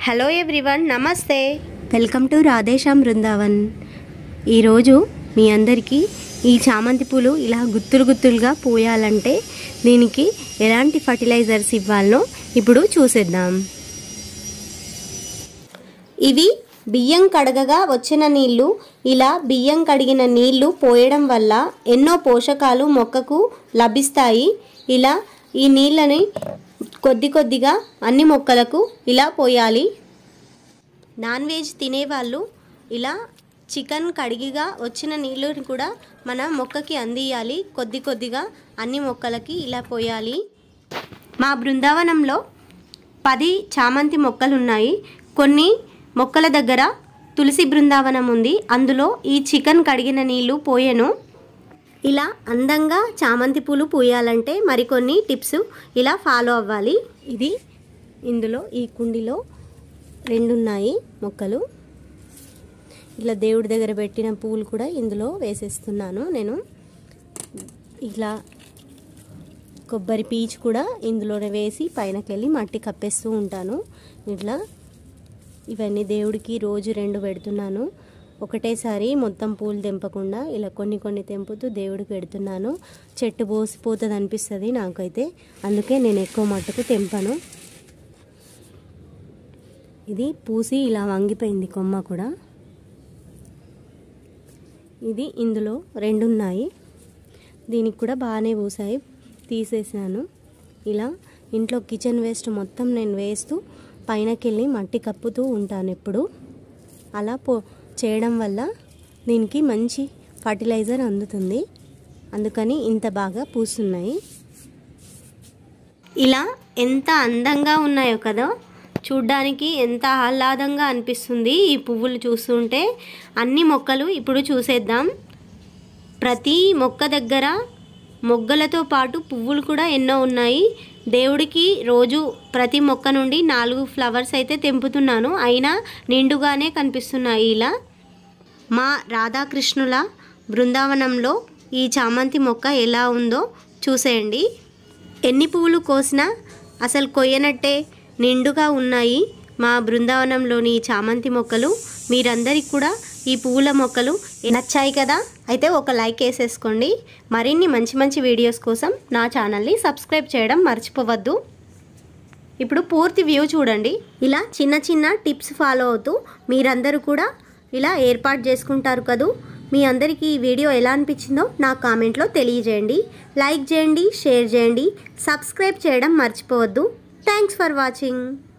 Hello everyone, నమస్తే. Welcome to Radheshyam Vrindavan. ఈరోజు మీ అందరికీ ఈ చామంతి పూలు ఇలా గుత్తులు గుత్తులుగా పూయాలంటే దీనికి ఎలాంటి ఫర్టిలైజర్స్ ఇవ్వాలనో ఇప్పుడు చూసేద్దాం. ఇవి బియ్యం కడగగా వచ్చిన నీళ్లు. ఇలా బియ్యం కడిగిన నీళ్లు పోయడం వల్ల ఎన్నో పోషకాలు మొక్కకు లభిస్తాయి. ఇలా ఈ నీళ్ళని కొద్ది కొద్దిగా అన్ని మొక్కలకు ఇలా పోయాలి. నాన్ వెజ్ తినేవాళ్ళు ఇలా చికెన్ కడిగిగా వచ్చిన నీళ్ళని కూడా మన మొక్కకి అందియాలి. కొద్ది కొద్దిగా అన్ని మొక్కలకి ఇలా పోయాలి. మా బృందావనంలో 10 చామంతి మొక్కలు ఉన్నాయి. కొన్ని మొక్కల దగ్గర తులసి బృందావనం ఉంది. అందులో ఈ చికెన్ కడిగిన నీళ్ళు పోయెను. ఇలా అందంగా చామంతి పూలు పూయాలంటే మరికొన్ని టిప్స్ ఇలా ఫాలో అవ్వాలి. ఇది ఇందులో ఈ కుండీలో 2 ఉన్నాయి మొక్కలు. ఇలా దేవుడి దగ్గర పెట్టిన పూలు కూడా ఇందులో వేసేస్తున్నాను నేను. ఇలా కొబ్బరి పీచు కూడా ఇందులోనే వేసి పైనకెళ్ళి మట్టి కప్పేస్తూ ఉంటాను. ఇట్లా ఇవన్నీ దేవుడికి రోజు 2 పెడుతున్నాను. ఒకటేసారి మొత్తం పూలు తెంపకుండా ఇలా కొన్ని కొన్ని తెంపుతూ దేవుడికి పెడుతున్నాను. చెట్టు బోసిపోతుంది అనిపిస్తుంది నాకైతే, అందుకే నేను ఎక్కువ మట్టుకు తెంపను. ఇది పూసి ఇలా వంగిపోయింది కొమ్మ కూడా. ఇది ఇందులో 2 ఉన్నాయి. దీనికి కూడా బాగానే పూసాయి, తీసేసాను. ఇలా ఇంట్లో కిచెన్ వేస్ట్ మొత్తం నేను వేస్తూ పైనకెళ్ళి మట్టి కప్పుతూ ఉంటాను ఎప్పుడు. అలా చేయడం వల్ల దీనికి మంచి ఫర్టిలైజర్ అందుతుంది. అందుకని ఇంత బాగా పూస్తున్నాయి. ఇలా ఎంత అందంగా ఉన్నాయో కదా, చూడ్డానికి ఎంత ఆహ్లాదంగా అనిపిస్తుంది ఈ పువ్వులు చూస్తుంటే. అన్ని మొక్కలు ఇప్పుడు చూసేద్దాం. ప్రతి మొక్క దగ్గర మొగ్గలతో పాటు పువ్వులు కూడా ఎన్నో ఉన్నాయి. దేవుడికి రోజు ప్రతి మొక్క నుండి 4 ఫ్లవర్స్ అయితే తెంపుతున్నాను. అయినా నిండుగానే కనిపిస్తున్నాయి. ఇలా మా రాధాకృష్ణుల బృందావనంలో ఈ చామంతి మొక్క ఎలా ఉందో చూసేయండి. ఎన్ని పువ్వులు కోసినా అసలు కొయ్యనట్టే నిండుగా ఉన్నాయి మా బృందావనంలోని ఈ చామంతి మొక్కలు. మీరందరికీ కూడా ఈ పువ్వుల మొక్కలు నచ్చాయి కదా? అయితే ఒక లైక్ వేసేసుకోండి. మరిన్ని మంచి మంచి వీడియోస్ కోసం నా ఛానల్ని సబ్స్క్రైబ్ చేయడం మర్చిపోవద్దు. ఇప్పుడు పూర్తి వ్యూ చూడండి. ఇలా చిన్న చిన్న టిప్స్ ఫాలో అవుతూ మీరందరూ కూడా ఇలా ఏర్పాటు చేసుకుంటారు కదూ. మీ అందరికీ ఈ వీడియో ఎలా అనిపించిందో నా కామెంట్లో తెలియజేయండి. లైక్ చేయండి, షేర్ చేయండి, సబ్స్క్రైబ్ చేయడం మర్చిపోవద్దు. Thanks for watching.